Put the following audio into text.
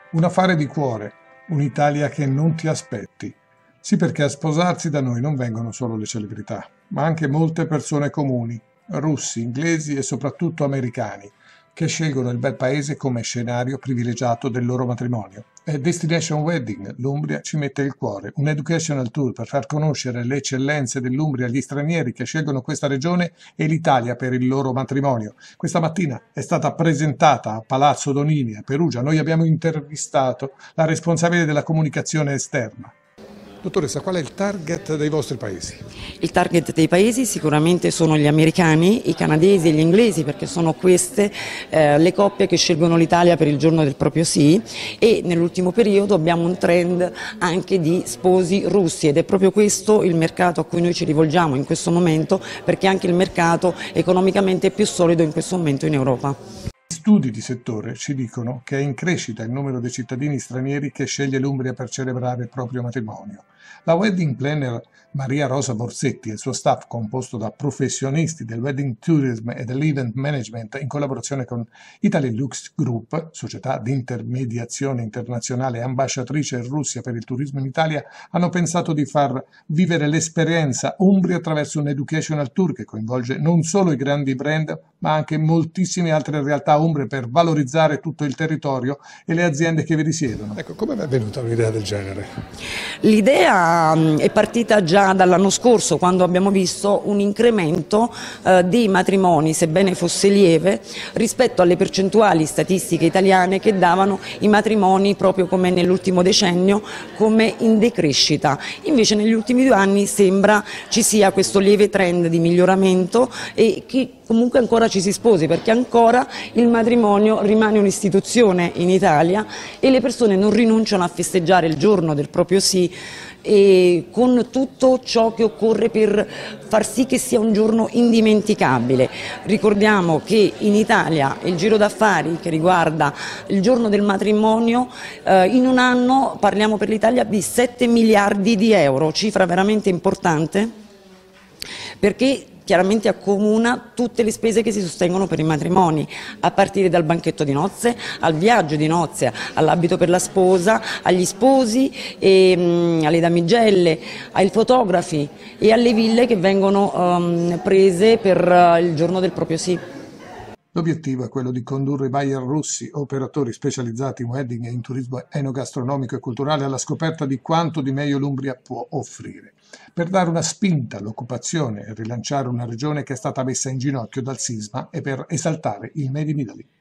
Un affare di cuore, un'Italia che non ti aspetti. Sì, perché a sposarsi da noi non vengono solo le celebrità, ma anche molte persone comuni, russi, inglesi e soprattutto americani, che scelgono il bel paese come scenario privilegiato del loro matrimonio. È Destination Wedding, l'Umbria ci mette il cuore, un educational tour per far conoscere le eccellenze dell'Umbria agli stranieri che scelgono questa regione e l'Italia per il loro matrimonio. Questa mattina è stata presentata a Palazzo Donini a Perugia. Noi abbiamo intervistato la responsabile della comunicazione esterna. Dottoressa, qual è il target dei vostri paesi? Il target dei paesi sicuramente sono gli americani, i canadesi e gli inglesi, perché sono queste le coppie che scelgono l'Italia per il giorno del proprio sì, e nell'ultimo periodo abbiamo un trend anche di sposi russi ed è proprio questo il mercato a cui noi ci rivolgiamo in questo momento, perché anche il mercato economicamente è più solido in questo momento in Europa. Studi di settore ci dicono che è in crescita il numero dei cittadini stranieri che sceglie l'Umbria per celebrare il proprio matrimonio. La wedding planner Maria Rosa Borsetti e il suo staff, composto da professionisti del wedding tourism e dell'event management in collaborazione con Italy Lux Group, società di intermediazione internazionale e ambasciatrice in Russia per il turismo in Italia, hanno pensato di far vivere l'esperienza Umbria attraverso un educational tour che coinvolge non solo i grandi brand, ma anche moltissime altre realtà umbre per valorizzare tutto il territorio e le aziende che vi risiedono. Ecco, come è venuta un'idea del genere? L'idea è partita già dall'anno scorso, quando abbiamo visto un incremento dei matrimoni, sebbene fosse lieve, rispetto alle percentuali statistiche italiane che davano i matrimoni proprio come nell'ultimo decennio come in decrescita. Invece negli ultimi 2 anni sembra ci sia questo lieve trend di miglioramento e che comunque ancora ci si sposi, perché ancora il matrimonio rimane un'istituzione in Italia e le persone non rinunciano a festeggiare il giorno del proprio sì, e con tutto ciò che occorre per far sì che sia un giorno indimenticabile. Ricordiamo che in Italia il giro d'affari che riguarda il giorno del matrimonio in un anno, parliamo per l'Italia di 7 miliardi di euro, cifra veramente importante, perché chiaramente accomuna tutte le spese che si sostengono per i matrimoni, a partire dal banchetto di nozze, al viaggio di nozze, all'abito per la sposa, agli sposi, alle damigelle, ai fotografi e alle ville che vengono prese per il giorno del proprio sì. L'obiettivo è quello di condurre buyer russi, operatori specializzati in wedding e in turismo enogastronomico e culturale, alla scoperta di quanto di meglio l'Umbria può offrire, per dare una spinta all'occupazione e rilanciare una regione che è stata messa in ginocchio dal sisma e per esaltare il Made in Italy.